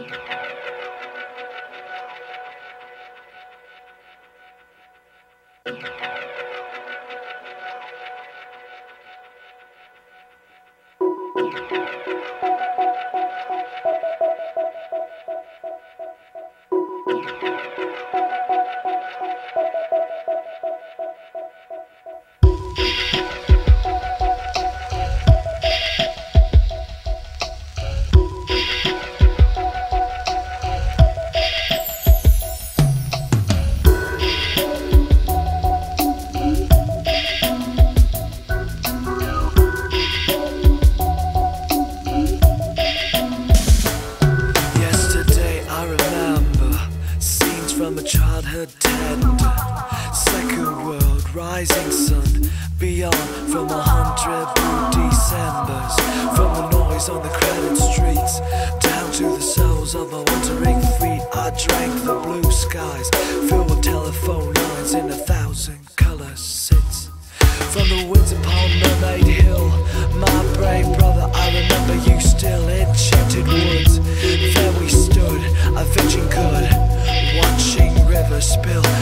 From a childhood tender, second world, rising sun, beyond from 100 blue Decembers, from the noise on the crowded streets, down to the soles of my wandering feet. I drank the blue skies, filled with telephone lines in 1,000 colour sits. From the winds upon Mermaid Hill, my brave brother, I remember you still. Enchanted woods, there we stood, a virgin good, watching rivers spill.